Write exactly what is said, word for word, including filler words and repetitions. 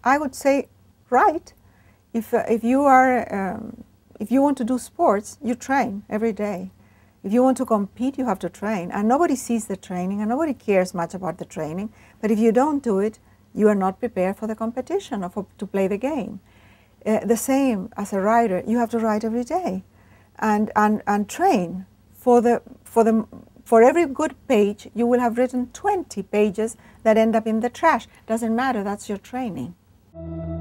I would say write. If, uh, if, you are, um, if you want to do sports, you train every day. If you want to compete, you have to train. And nobody sees the training, and nobody cares much about the training. But if you don't do it, you are not prepared for the competition or for, to play the game. Uh, the same as a writer, you have to write every day and, and, and train. For, the, for, the, for every good page, you will have written twenty pages that end up in the trash. Doesn't matter, that's your training.